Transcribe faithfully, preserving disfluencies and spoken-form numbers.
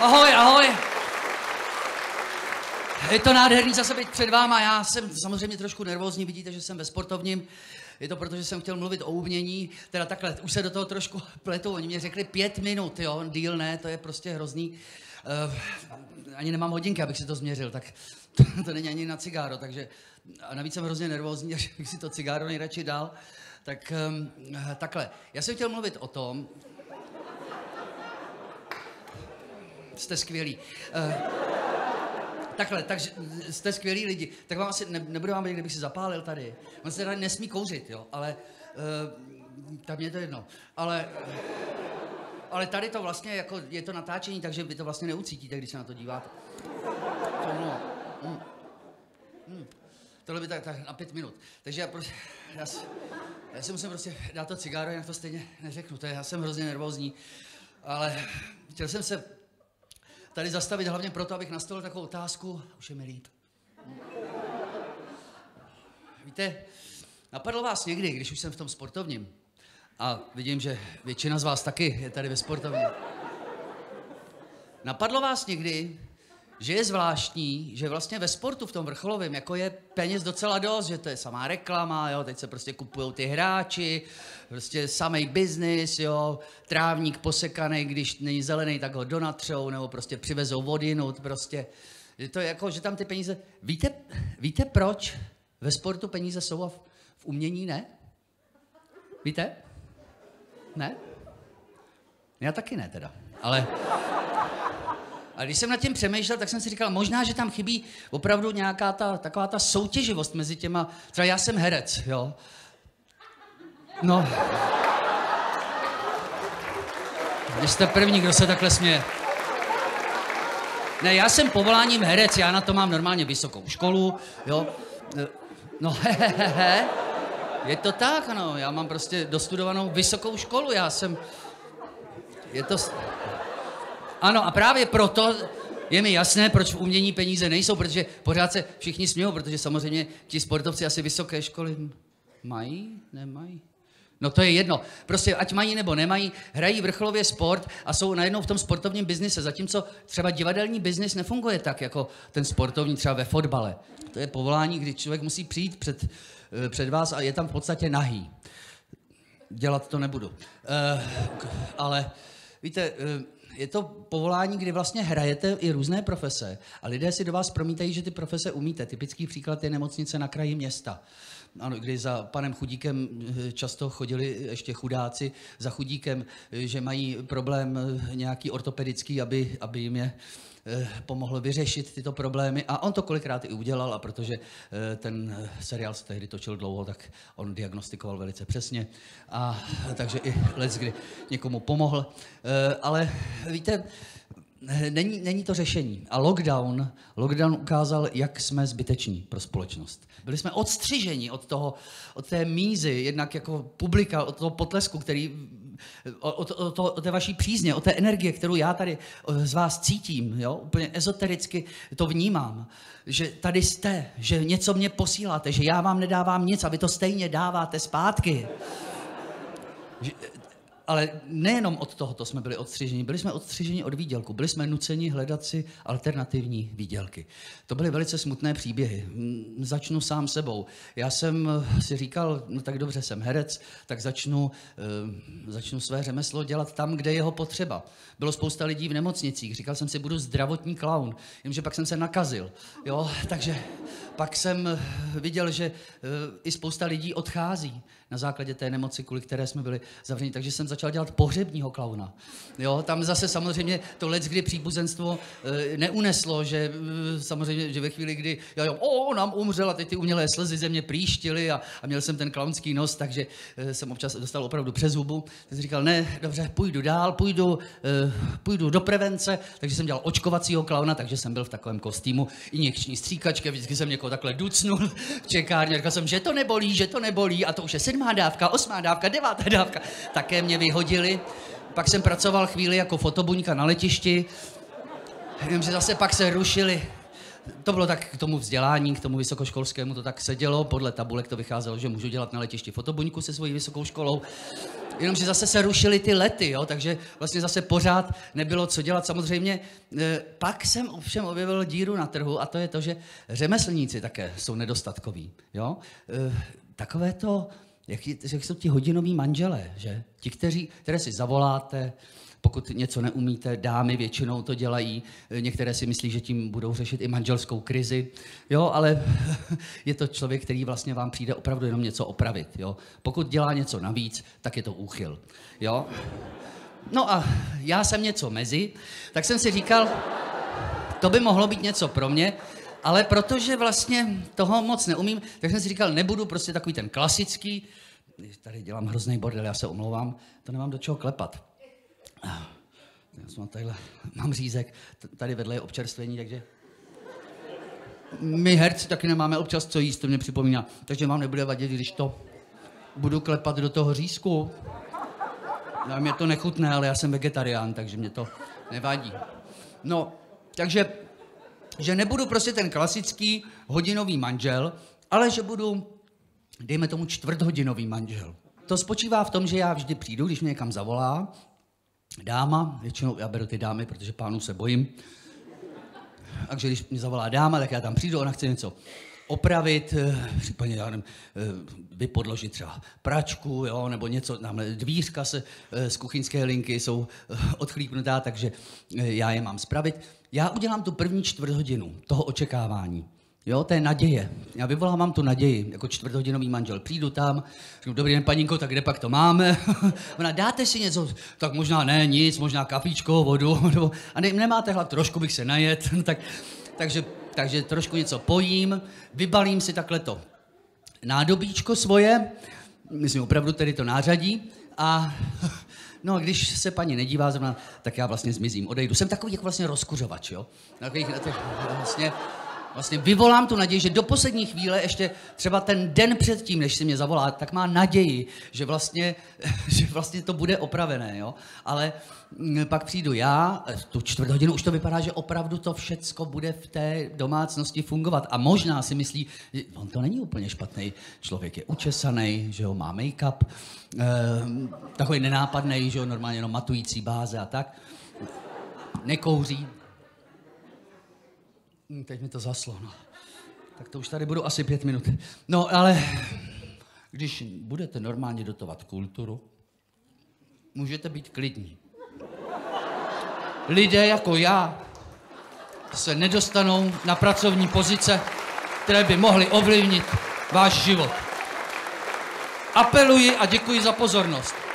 Ahoj, ahoj. Je to nádherný zase být před váma. Já jsem samozřejmě trošku nervózní, vidíte, že jsem ve sportovním. Je to proto, že jsem chtěl mluvit o umění, teda takhle, už se do toho trošku pletou. Oni mě řekli pět minut, jo, díl ne, to je prostě hrozný. Uh, ani nemám hodinky, abych si to změřil, tak to, to není ani na cigáro, takže a navíc jsem hrozně nervózní, takže bych si to cigáro nejradši dal. Tak um, takhle, já jsem chtěl mluvit o tom, jste skvělí. Uh, Takhle, takže jste skvělí lidi. Tak vám asi ne, nebudu vám vědět, kdybych si zapálil tady. On se tady nesmí kouřit, jo, ale uh, tak mě je to jedno. Ale, ale tady to vlastně, jako je to natáčení, takže vy to vlastně neucítíte, když se na to díváte. To, no, mm, mm. Tohle by tak, tak na pět minut. Takže já, prostě, já, si, já si musím prostě dát to cigáro, jinak to stejně neřeknu. To je, já jsem hrozně nervózní, ale chtěl jsem se tady zastavit hlavně proto, abych nastavil takovou otázku. Už je mi líp. Víte, napadlo vás někdy, když už jsem v tom sportovním, a vidím, že většina z vás taky je tady ve sportovním. Napadlo vás někdy, že je zvláštní, že vlastně ve sportu v tom vrcholovém, jako je peněz docela dost, že to je samá reklama, jo, teď se prostě kupujou ty hráči, prostě samej biznis, jo, trávník posekaný, když není zelený, tak ho donatřou, nebo prostě přivezou vodinut, prostě. Je to jako, že tam ty peníze... Víte, víte proč ve sportu peníze jsou a v, v umění ne? Víte? Ne? Já taky ne teda, ale... A když jsem nad tím přemýšlel, tak jsem si říkal, možná, že tam chybí opravdu nějaká ta, taková ta soutěživost mezi těma... Třeba já jsem herec, jo. No. Vy jste první, kdo se takhle směje. Ne, já jsem povoláním herec, já na to mám normálně vysokou školu, jo. No, hehehe. Je to tak, ano, já mám prostě dostudovanou vysokou školu, já jsem... Je to... Ano, a právě proto je mi jasné, proč v umění peníze nejsou, protože pořád se všichni smějou, protože samozřejmě ti sportovci asi vysoké školy mají, nemají. No to je jedno, prostě ať mají nebo nemají, hrají vrcholově sport a jsou najednou v tom sportovním biznise, zatímco třeba divadelní biznis nefunguje tak, jako ten sportovní třeba ve fotbale. To je povolání, kdy člověk musí přijít před, před vás a je tam v podstatě nahý. Dělat to nebudu. Uh, ale víte... Uh, Je to povolání, kdy vlastně hrajete i různé profese a lidé si do vás promítají, že ty profese umíte. Typický příklad je nemocnice na kraji města. Ano, kdy za panem Chudíkem často chodili ještě chudáci za Chudíkem, že mají problém nějaký ortopedický, aby, aby jim je pomohl vyřešit tyto problémy. A on to kolikrát i udělal, a protože ten seriál se tehdy točil dlouho, tak on diagnostikoval velice přesně. A takže i leckdy někomu pomohl. Ale víte, Není, není to řešení. A lockdown, lockdown ukázal, jak jsme zbyteční pro společnost. Byli jsme odstřiženi od toho, od té mízy, jednak jako publika, od toho potlesku, který, od, od, od té vaší přízně, od té energie, kterou já tady z vás cítím, jo? Úplně ezotericky to vnímám, že tady jste, že něco mě posíláte, že já vám nedávám nic a vy to stejně dáváte zpátky. Že, ale nejenom od tohoto jsme byli odstřiženi, byli jsme odstřiženi od výdělku, byli jsme nuceni hledat si alternativní výdělky. To byly velice smutné příběhy. Začnu sám sebou. Já jsem si říkal, no tak dobře, jsem herec, tak začnu, uh, začnu své řemeslo dělat tam, kde je ho potřeba. Bylo spousta lidí v nemocnicích, říkal jsem si, budu zdravotní klaun, jenomže pak jsem se nakazil. Jo? Takže pak jsem viděl, že uh, i spousta lidí odchází na základě té nemoci, kvůli které jsme byli zavřeni, takže jsem začal dělat pohřebního klauna. Jo, tam zase samozřejmě to leckdy příbuzenstvo e, neuneslo, že e, samozřejmě, že ve chvíli, kdy já jo, o, nám umřel a teď ty umělé slzy ze mě prýštily a, a měl jsem ten klaunský nos, takže e, jsem občas dostal opravdu přes hubu. Tak jsem říkal, ne, dobře, půjdu dál, půjdu, e, půjdu do prevence, takže jsem dělal očkovacího klauna, takže jsem byl v takovém kostýmu, injekční stříkačky, vždycky jsem někoho takhle ducnul v čekárně, říkal jsem, že to nebolí, že to nebolí, a to už je sedmá dávka, osmá dávka, devátá dávka, také mě vyhodili. Pak jsem pracoval chvíli jako fotobuňka na letišti, jenomže zase pak se rušili. To bylo tak k tomu vzdělání, k tomu vysokoškolskému, to tak sedělo, podle tabulek to vycházelo, že můžu dělat na letišti fotobuňku se svojí vysokou školou. Jenomže zase se rušily ty lety, jo, takže vlastně zase pořád nebylo co dělat. Samozřejmě e, pak jsem ovšem objevil díru na trhu a to je to, že řemeslníci také jsou nedostatkoví, jo. E, takové to, jak, jak jsou ti hodinoví manželé, že? Ti, kteří, které si zavoláte, pokud něco neumíte, dámy většinou to dělají, některé si myslí, že tím budou řešit i manželskou krizi, jo, ale je to člověk, který vlastně vám přijde opravdu jenom něco opravit, jo. Pokud dělá něco navíc, tak je to úchyl, jo. No a já jsem něco mezi, tak jsem si říkal, to by mohlo být něco pro mě, ale protože vlastně toho moc neumím, tak jsem si říkal, nebudu prostě takový ten klasický, tady dělám hrozný bordel, já se omlouvám, to nemám do čeho klepat. Já jsem tadyhle, mám řízek, tady vedle je občerstvení, takže my herci taky nemáme občas co jíst, to mě připomíná, takže vám nebude vadit, když to budu klepat do toho řízku. No, mě to nechutné, ale já jsem vegetarián, takže mě to nevadí. No, takže že nebudu prostě ten klasický hodinový manžel, ale že budu, dejme tomu, čtvrthodinový manžel. To spočívá v tom, že já vždy přijdu, když mě někam zavolá dáma, většinou já beru ty dámy, protože pánů se bojím. Takže když mě zavolá dáma, tak já tam přijdu, ona chce něco opravit, případně já nevím, vypodložit třeba pračku, jo, nebo něco, tamhle dvířka se z kuchyňské linky jsou odchlípnutá, takže já je mám spravit. Já udělám tu první čtvrt hodinu toho očekávání. Jo, to je naděje. Já vyvolávám tu naději, jako čtvrthodinový manžel. Přijdu tam, řeknu, dobrý den, paninko, tak kde pak to máme? Ona, dáte si něco? Tak možná ne, nic, možná kafíčko, vodu, nebo, a ne, nemáte hlad, trošku bych se najet, tak, takže, takže trošku něco pojím, vybalím si takhle to nádobíčko svoje, myslím opravdu tedy to nářadí, a no a když se paní nedívá zrovna, tak já vlastně zmizím, odejdu. Jsem takový jako vlastně rozkuřovač, jo? Takových, vlastně, Vlastně vyvolám tu naději, že do poslední chvíle, ještě třeba ten den předtím, než si mě zavolá, tak má naději, že vlastně, že vlastně to bude opravené, jo. Ale pak přijdu já, tu čtvrt hodinu už to vypadá, že opravdu to všecko bude v té domácnosti fungovat. A možná si myslí, že on to není úplně špatný člověk, je učesaný, že jo, má make-up, eh, takový nenápadný, že jo, normálně jenom matující báze a tak, nekouří. Teď mi to zaslo, no. Tak to už tady budu asi pět minut. No, ale když budete normálně dotovat kulturu, můžete být klidní. Lidé jako já se nedostanou na pracovní pozice, které by mohly ovlivnit váš život. Apeluji a děkuji za pozornost.